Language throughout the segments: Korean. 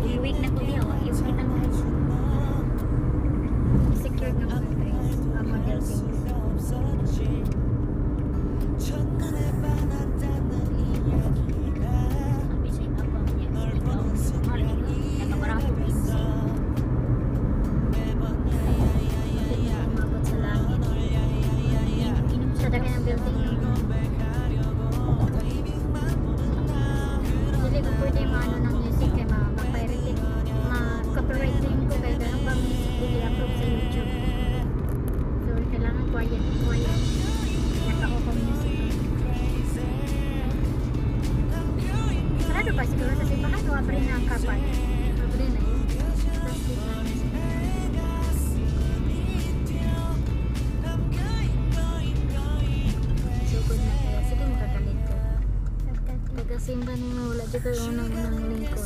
Week na ko diya, yung kitang guys. Secure na mga guys. Model things. Simba ni mo wala jud kay unang lingkod.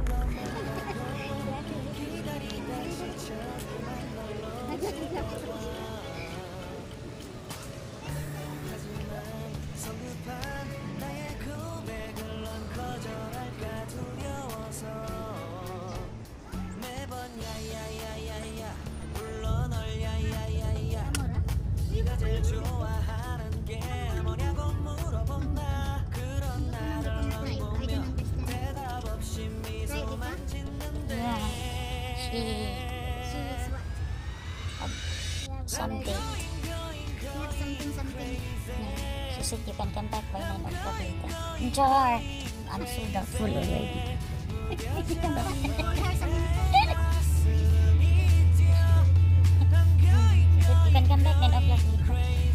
Something. She said you can come back by 9 o'clock later. Jar! I'm so doubtful already. You can come back 9 o'clock later.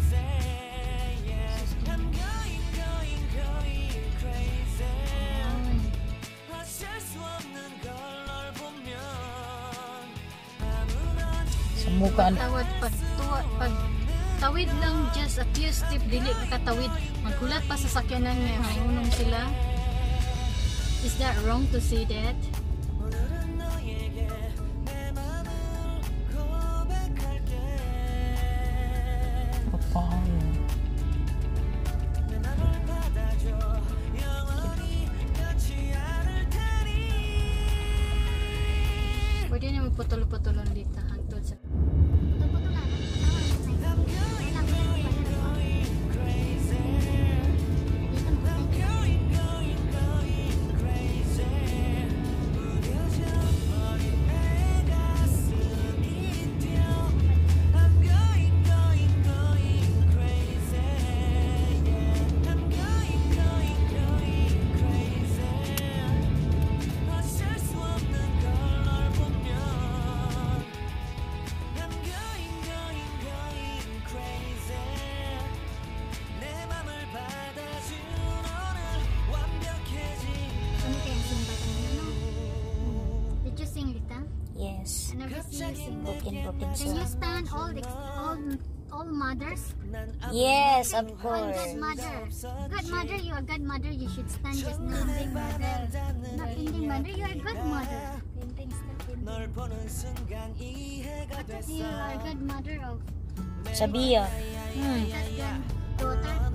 Mukaan. Tawid lang just a few step dili katawid magkulat pa sa sakyanan niya hayunong sila. Is that wrong to say that? Pwede na magpatulo-patulo dito hangtod sa Yes. Broken Can you stand all mothers? Yes, of One course. good mother. Good mother, you are good mother. You should stand just not ending mother. Not ending mother, you are good mother. You are good mother of Sabiya. daughter.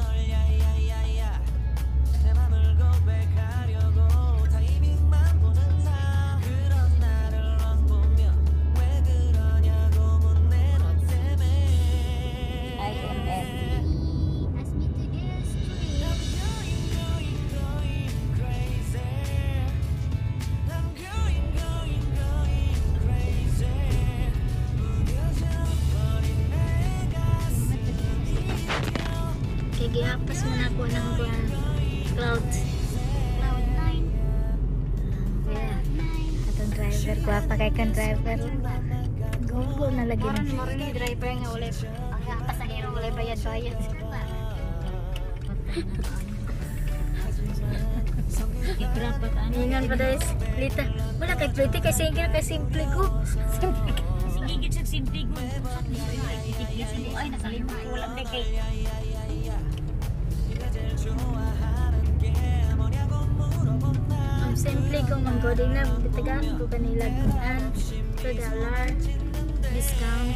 Gihapas mo na ako ng cloud 9. Yeah. Atong driver, guwapa kay kan driver. Gugo na lagi na. Parang ni driver nga ulit. Ang pasahero ulit bayad-bayad. Ingan pa guys. Lita. Wala kay plate kay sige kay simple ko. Sige gid sa simple ko. Ay nakalimot ko wala kay. Simple ko manggoding na bitagan ko kanila kuan $2 discount.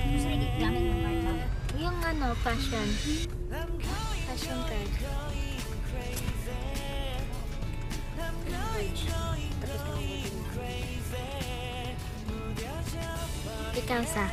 Yung fashion card. Ikaw sa?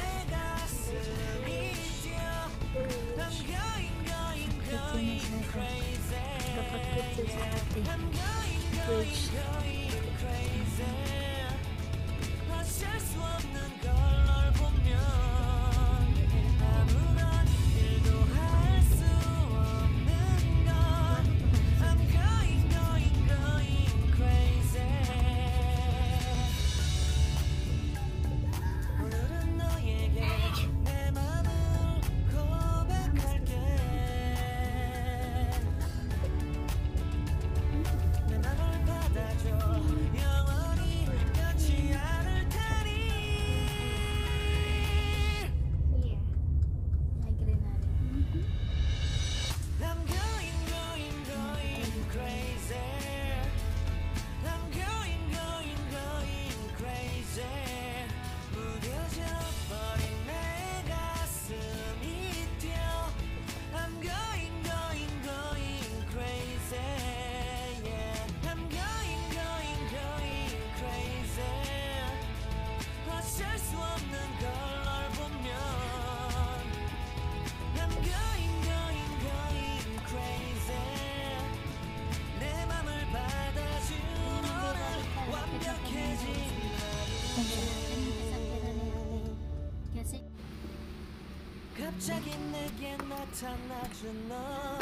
갑자기 내게 나타나준 너,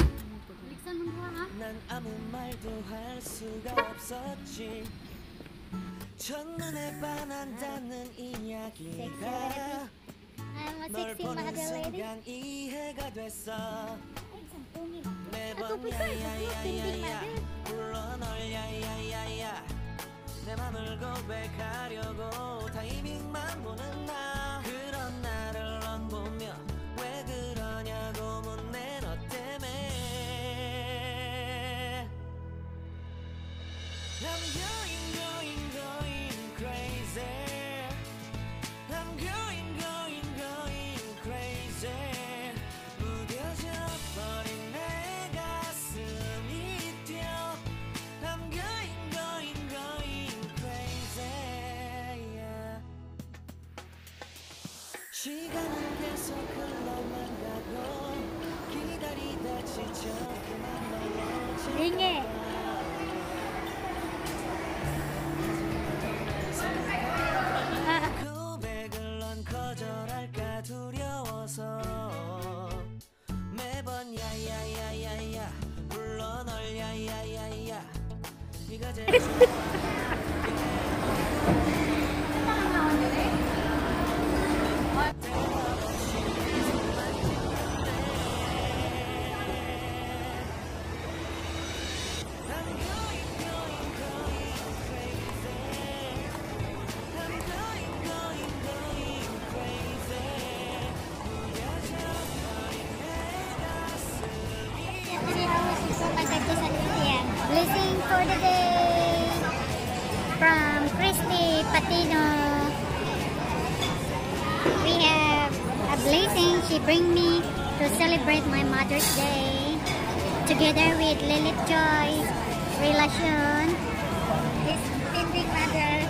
난 아무 말도 할 수가 없었지. 첫눈에 반한다는 이야기가 널 보는 순간 이해가 됐어. 매번 야야야야야 불러 널 야야야야 내 맘을 고백하려고 타이밍만 보는 나. 그런 나를 넌 보며 왜 그러냐고 묻네. 너 때문에 I'm going crazy. I'm going crazy. 무뎌져 버린 내 가슴이 뛰어. I'm going crazy. Yeah. 시간은 계속 흘러만 가고 기다리다 지쳐 그만 멀어져. 링해. 고백을 넌 거절할까 두려워서 매번 야야야야야 불러 널 야야야야 네가 제일 Blessing for the day from Christy Patino. We have a blessing she bring me to celebrate my Mother's Day together with Lilith Joy relation. This big mother.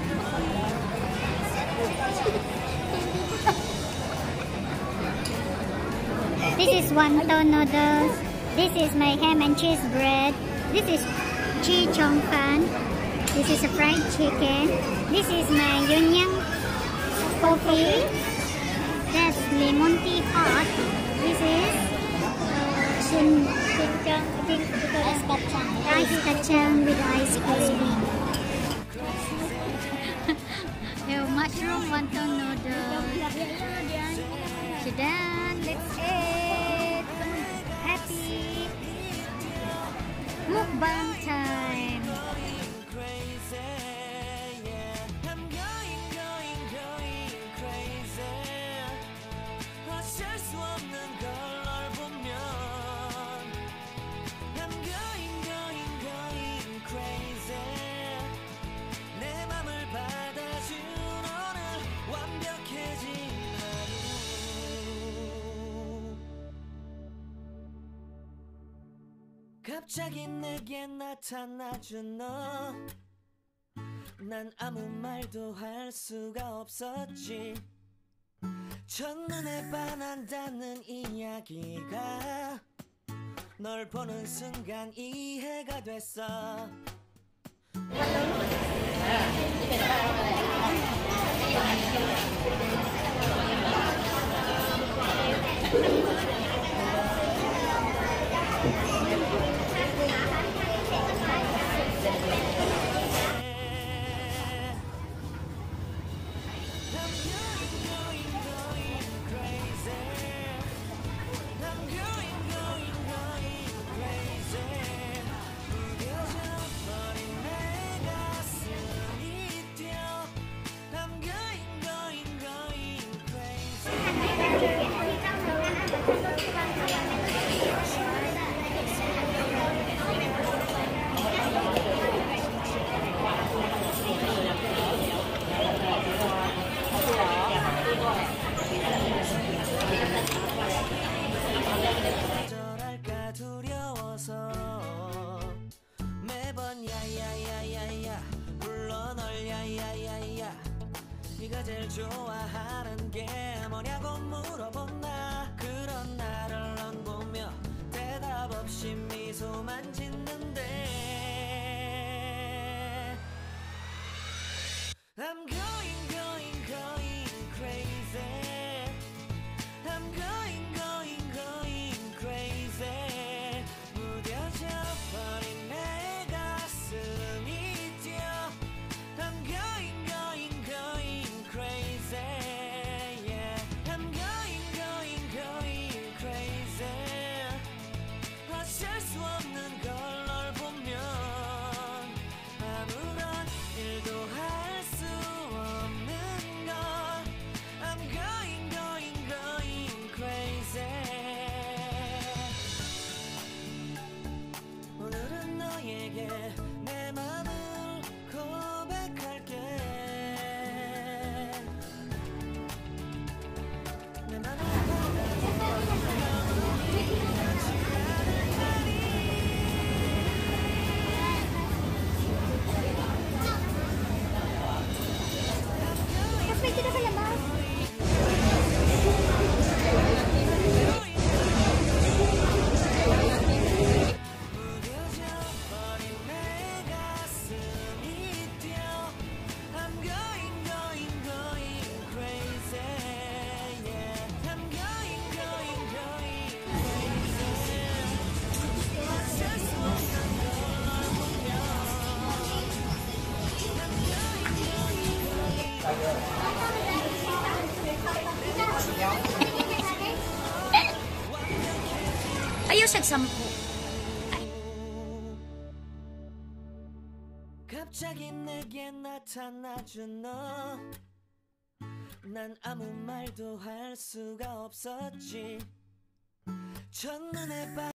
This is wonton noodles. This is my ham and cheese bread. This is chi chong fan. This is a fried chicken. This is my yunyang coffee. That's lemon tea hot. This is rice kacang with ice cream. Mushroom wonton noodles. Sudah, let's eat. Happy mukbang time. 갑자기 내게 나타나준 너, 난 아무 말도 할 수가 없었지. 첫눈에 반한다는 이야기가 널 보는 순간 이해가 됐어. 거절할까 두려워서 매번 야야야야야 불러 널 야야야야. 네가 제일 좋아하는 게 뭐냐고 물어본 나. 그런 나를 넌 보며 대답 없이 미소만 짓는데 I'm going going going crazy. I'm going going going crazy. 무뎌져 버린 내 가슴이 뛰어. I'm going going going crazy. Yeah. I'm going going going crazy. 어쩔 수 없는 걸 널 보면 아무런 일도 할 수 없는 걸. I'm going going going crazy. 오늘은 너에게 내 맘을 고백할게. 내 맘을 Kasi kita sa labas. 무뎌져 버린 내 가슴이 뛰어. I'm going going going crazy. Yeah. I'm going going going crazy. 어쩔 수 없는 걸널 보며 I'm going going going. Ayaw siya sampu. 갑자기 내게 나타나준 너. 난 아무 말도 할 수가 없었지. 첫눈에